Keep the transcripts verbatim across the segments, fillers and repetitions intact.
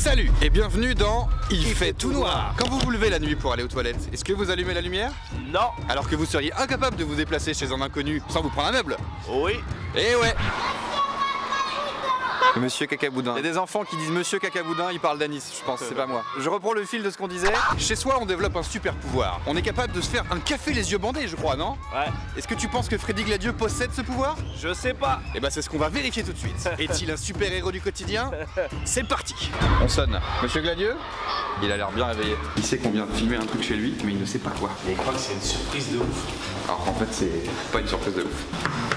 Salut et bienvenue dans Il fait tout noir. Quand vous vous levez la nuit pour aller aux toilettes, est-ce que vous allumez la lumière? Non. Alors que vous seriez incapable de vous déplacer chez un inconnu sans vous prendre un meuble? Oui. Eh ouais. Monsieur Cacaboudin. Il y a des enfants qui disent Monsieur Cacaboudin, ils parlent d'anis, je pense, c'est pas moi. Je reprends le fil de ce qu'on disait. Chez soi, on développe un super pouvoir. On est capable de se faire un café les yeux bandés, je crois, non? Ouais. Est-ce que tu penses que Freddy Gladieux possède ce pouvoir? Je sais pas. Eh ben c'est ce qu'on va vérifier tout de suite. Est-il un super héros du quotidien? C'est parti. On sonne. Monsieur Gladieux? Il a l'air bien réveillé. Il sait qu'on vient de filmer un truc chez lui, mais il ne sait pas quoi. Mais il croit que c'est une surprise de ouf. Alors en fait, c'est pas une surprise de ouf.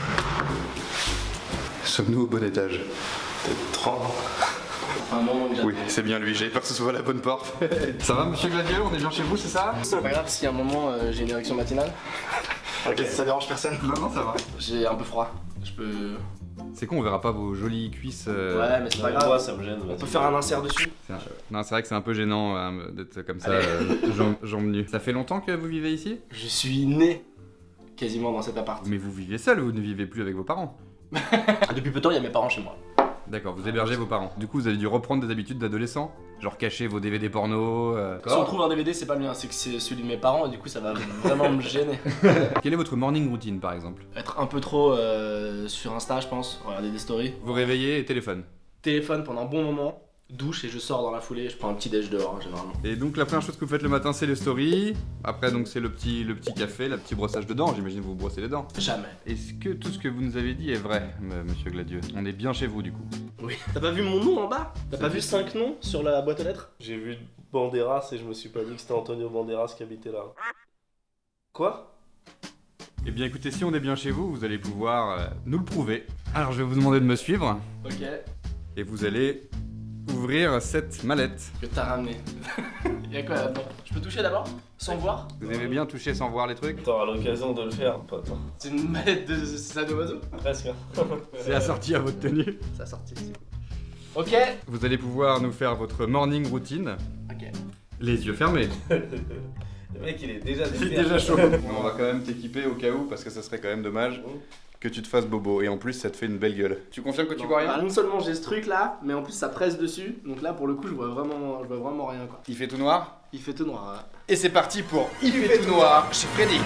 Sommes-nous au bon étage? Peut-être trente. Un moment que Oui, c'est bien lui, j'avais peur que ce soit la bonne porte. Ça va, monsieur Gladieux? On est bien chez vous, c'est ça? C'est pas grave si à un moment euh, j'ai une érection matinale. Ok, ça dérange personne? Non, non, ça va. J'ai un peu froid. Je peux. C'est con, on verra pas vos jolies cuisses. Euh... Ouais, mais c'est pas Moi, grave. ça me gêne. On peut faire un insert dessus. Un... Non, c'est vrai que c'est un peu gênant hein, d'être comme ça, euh, jambes, jambes nues. Ça fait longtemps que vous vivez ici? Je suis né quasiment dans cet appart. Mais vous vivez seul, vous ne vivez plus avec vos parents? Depuis peu de temps, il y a mes parents chez moi. D'accord, vous hébergez vos parents. Du coup, vous avez dû reprendre des habitudes d'adolescent? Genre cacher vos D V D porno euh... Si on trouve un D V D, c'est pas le mien, c'est que c'est celui de mes parents et du coup, ça va vraiment me gêner. Quelle est votre morning routine par exemple? Être un peu trop euh, sur Insta, je pense, regarder des stories. Vous réveillez et téléphone. Téléphone pendant un bon moment, douche et je sors dans la foulée, je prends un petit déj dehors, hein, généralement. Et donc la première chose que vous faites le matin, c'est les stories. Après, donc c'est le petit, le petit café, le petit brossage de dents. J'imagine que vous vous brossez les dents. Jamais. Est-ce que tout ce que vous nous avez dit est vrai, monsieur Gladieux? On est bien chez vous du coup. Oui. T'as pas vu mon nom en bas? T'as pas vu cinq noms sur la boîte aux lettres? J'ai vu Banderas et je me suis pas dit que c'était Antonio Banderas qui habitait là. Quoi? Eh bien écoutez, si on est bien chez vous, vous allez pouvoir euh, nous le prouver. Alors je vais vous demander de me suivre. Ok. Et vous allez ouvrir cette mallette. Que t'as ramené. Y'a quoi là-dedans? Je peux toucher d'abord? Sans voir? Vous aimez bien toucher sans voir les trucs? T'auras l'occasion de le faire, pote. C'est une mallette de sadomaso? Presque. C'est assorti à votre tenue. Ça a sorti, c'est cool. Ok. Vous allez pouvoir nous faire votre morning routine. Ok. Les yeux fermés. Le mec, il est déjà C'est déjà chaud. On va quand même t'équiper au cas où, parce que ça serait quand même dommage que tu te fasses bobo. Et en plus, ça te fait une belle gueule. Tu confirmes que tu vois rien? Ah, non seulement j'ai ce truc là, mais en plus ça presse dessus. Donc là, pour le coup, je vois vraiment, je vois vraiment rien quoi. Il fait tout noir? Il fait tout noir. Ouais. Et c'est parti pour Il fait tout noir chez Freddy.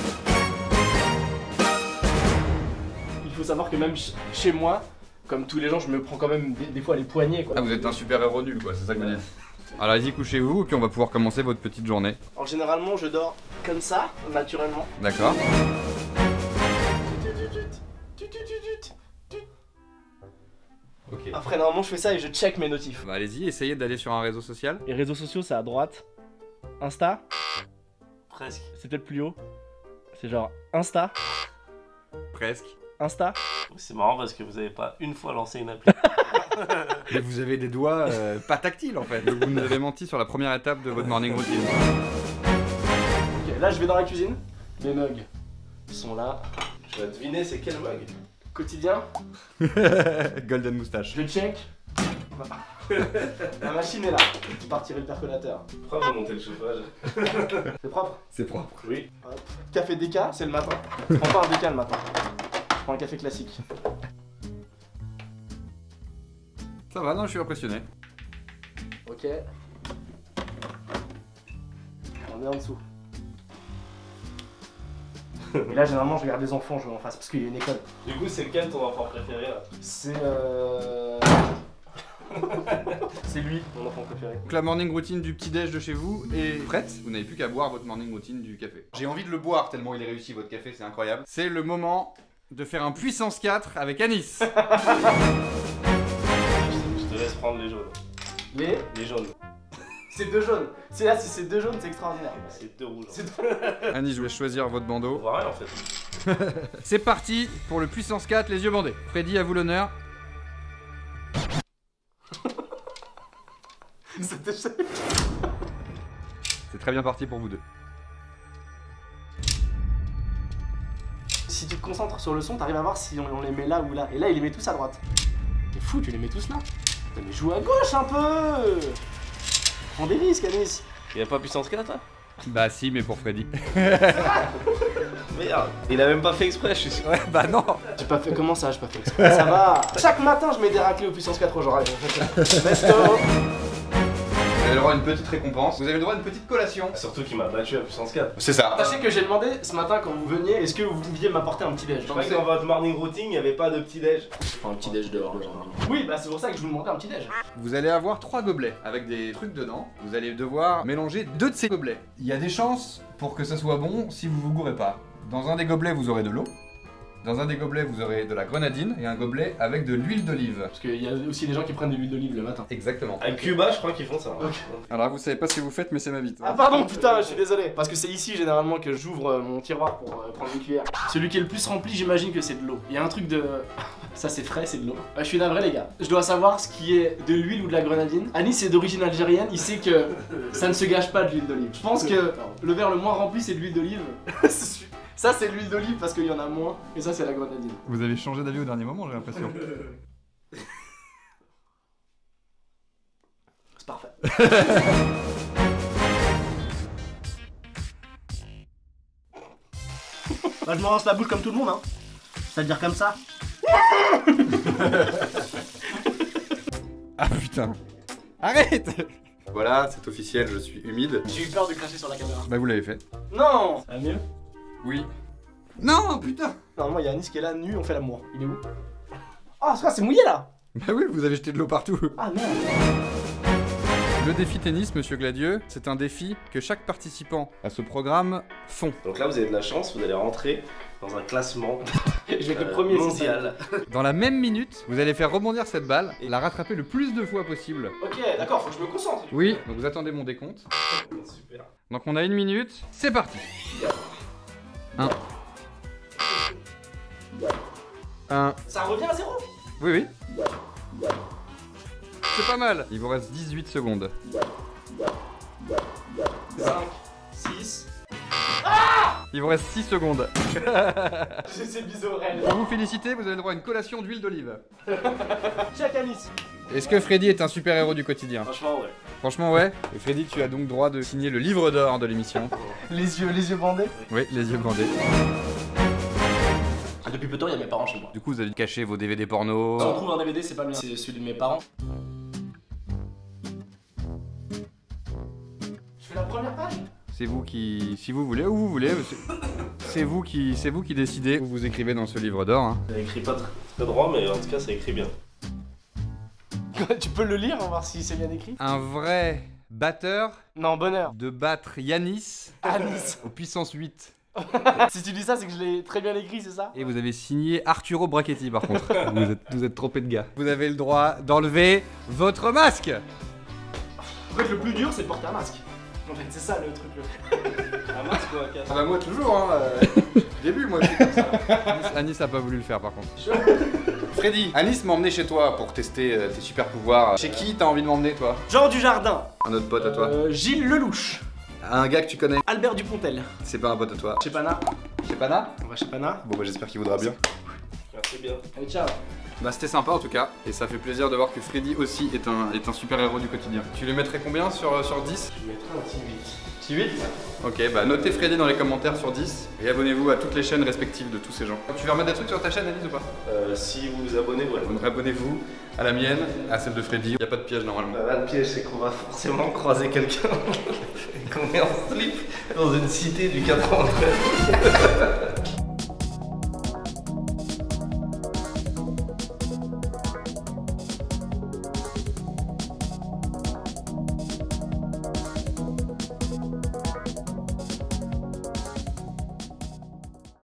Il faut savoir que même ch chez moi, comme tous les gens, je me prends quand même des, des fois les poignets quoi. Ah, vous êtes un super héros nul quoi, c'est ça que vous dites. Alors allez-y, couchez-vous, et puis on va pouvoir commencer votre petite journée. Alors généralement, je dors comme ça, naturellement. D'accord. Ok. Après, normalement, je fais ça et je check mes notifs. Bah allez-y, essayez d'aller sur un réseau social. Les réseaux sociaux, c'est à droite. Insta, Presque. c'est peut-être plus haut. C'est genre Insta, Presque. Insta. C'est marrant parce que vous avez pas une fois lancé une appli. Mais vous avez des doigts euh, pas tactiles en fait. Donc vous nous avez menti sur la première étape de votre morning routine. Ok, là, je vais dans la cuisine. Mes mugs sont là. Je vais deviner c'est quel mug. Quotidien, Golden moustache. je check. La machine est là. Je partirai le percolateur. Pourquoi vous montez le chauffage? C'est propre. C'est propre. Oui. Hop. Café déca, c'est le matin. Je prends pas un déca le matin. Je prends un café classique. Ça va, non, je suis impressionné. Ok. On est en dessous. Et là, généralement, je regarde les enfants jouer en face parce qu'il y a une école. Du coup, c'est lequel ton enfant préféré là? C'est euh... c'est lui, mon enfant préféré. Donc la morning routine du petit-déj de chez vous est prête. Vous n'avez plus qu'à boire votre morning routine du café. J'ai envie de le boire tellement il est réussi votre café, c'est incroyable. C'est le moment de faire un puissance quatre avec Anis. Je te laisse prendre les jaunes. Les Les jaunes. C'est deux jaunes. C'est là, si c'est deux jaunes, c'est extraordinaire. C'est deux rouges. C'est deux... Anis, je vais choisir votre On bandeau. voit rien en fait. C'est parti pour le puissance quatre, les yeux bandés. Freddy, à vous l'honneur. C'était ça. C'est très bien parti pour vous deux. Si tu te concentres sur le son, t'arrives à voir si on, on les met là ou là. Et là, il les met tous à droite. T'es fou, tu les mets tous là. Putain, mais joue à gauche un peu. Prends des risques, Anis. Y'a pas puissance quatre là? Bah si, mais pour Freddy. Merde, il a même pas fait exprès, je suis sûr. Ouais, bah non. J'ai pas fait, comment ça, j'ai pas fait exprès. Ça va. Chaque matin, je mets des raclés aux puissance quatre, genre, allez, let's go. avez le droit à une petite récompense. Vous avez le droit à une petite collation. Surtout qu'il m'a battu à puissance quatre. C'est ça. Sachez que j'ai demandé ce matin quand vous veniez, est-ce que vous pouviez m'apporter un petit déj? Je croyais que dans votre morning routine, il n'y avait pas de petit déj. Un petit déj dehors. Oui, bah c'est pour ça que je vous demandais un petit déj. Vous allez avoir trois gobelets avec des trucs dedans. Vous allez devoir mélanger deux de ces gobelets. Il y a des chances pour que ça soit bon si vous vous gourrez pas. Dans un des gobelets, vous aurez de l'eau. Dans un des gobelets, vous aurez de la grenadine et un gobelet avec de l'huile d'olive. Parce qu'il y a aussi des gens qui prennent de l'huile d'olive le matin. Exactement. À Cuba, je crois qu'ils font ça. Ok. Alors vous savez pas ce que vous faites, mais c'est ma bite. Ah pardon, putain, je suis désolé. Parce que c'est ici généralement que j'ouvre euh, mon tiroir pour euh, prendre une cuillère. Celui qui est le plus rempli, j'imagine que c'est de l'eau. Il y a un truc de... Ça c'est frais, c'est de l'eau. Euh, je suis navré les gars. Je dois savoir ce qui est de l'huile ou de la grenadine. Anis est d'origine algérienne, il sait que ça ne se gâche pas de l'huile d'olive. Je pense que le verre le moins rempli c'est de l'huile d'olive. Ça c'est de l'huile d'olive parce qu'il y en a moins. Et ça c'est la grenadine. Vous avez changé d'avis au dernier moment, j'ai l'impression. C'est parfait. Bah je me rince la bouche comme tout le monde hein. C'est-à-dire comme ça. Ah putain. Arrête. Voilà, c'est officiel, je suis humide. J'ai eu peur de cracher sur la caméra. Bah vous l'avez fait. Non. Ça va mieux? Oui. Non, putain. Normalement il y a Anis qui est là, nu, on fait l'amour. Il est où? Ah c'est quoi, c'est mouillé là? Bah oui, vous avez jeté de l'eau partout. Ah merde. Le défi tennis, monsieur Gladieux, c'est un défi que chaque participant à ce programme font. Donc là, vous avez de la chance, vous allez rentrer dans un classement Je vais être le euh, premier mondial. Dans la même minute, vous allez faire rebondir cette balle et la rattraper le plus de fois possible. Ok, d'accord, faut que je me concentre. Oui, donc vous attendez mon décompte. Super. Donc on a une minute, c'est parti. Un. Un. Ça revient à zéro? Oui, oui. C'est pas mal. Il vous reste dix-huit secondes. cinq, six. Il vous reste six secondes. J'ai ces bisous réels. Pour vous féliciter, vous avez le droit à une collation d'huile d'olive. Check Anis. Est-ce que Freddy est un super-héros du quotidien? Franchement, ouais. Franchement, ouais. Et Freddy, tu as donc droit de signer le livre d'or de l'émission. Les yeux, les yeux bandés. Oui, les yeux bandés. Depuis peu de temps, il y a mes parents chez moi. Du coup, vous avez caché vos D V D porno. Si on trouve un D V D, c'est pas le mien, c'est celui de mes parents. Je fais la première page. C'est vous qui, si vous voulez, où vous voulez, c'est- c'est vous qui, c'est vous qui décidez où vous écrivez dans ce livre d'or. Hein. Ça écrit pas très, très droit, mais en tout cas, ça écrit bien. Tu peux le lire, on va voir si c'est bien écrit. Un vrai batteur Non, bonheur. de battre Yanis Anis. au puissance huit. Si tu dis ça, c'est que je l'ai très bien écrit, c'est ça? Et vous avez signé Arturo Brachetti par contre. vous, êtes, vous êtes trompé de gars. Vous avez le droit d'enlever votre masque. En fait, le plus dur, c'est de porter un masque. En fait, c'est ça le truc. Le... Un masque ou un casque? Ah bah moi toujours hein. Euh, début moi je suis comme ça. Anis, Anis a pas voulu le faire par contre. Freddy, Anis m'a emmené chez toi pour tester euh, tes super pouvoirs. Chez qui t'as envie de m'emmener toi? Jean du Jardin. Un autre pote à toi. Euh, Gilles Lelouch. Un gars que tu connais. Albert Dupontel. C'est pas un pote à toi. Chez Pana. Chez Pana? On va chez Pana. Bon bah j'espère qu'il voudra bien. Merci bien. Allez, ciao. Bah c'était sympa en tout cas, et ça fait plaisir de voir que Freddy aussi est un, est un super héros du quotidien. Tu lui mettrais combien sur, sur dix? Je mettrai un petit huit. Petit huit? Ok, bah notez Freddy dans les commentaires sur dix, et abonnez-vous à toutes les chaînes respectives de tous ces gens. Tu veux remettre des trucs sur ta chaîne Alice ou pas? Euh, si vous vous abonnez, ouais. Donc abonnez-vous à la mienne, à celle de Freddy, y a pas de piège normalement. Bah, là, le piège, c'est qu'on va forcément croiser quelqu'un et qu'on est en slip dans une cité du quatre-vingt-treize.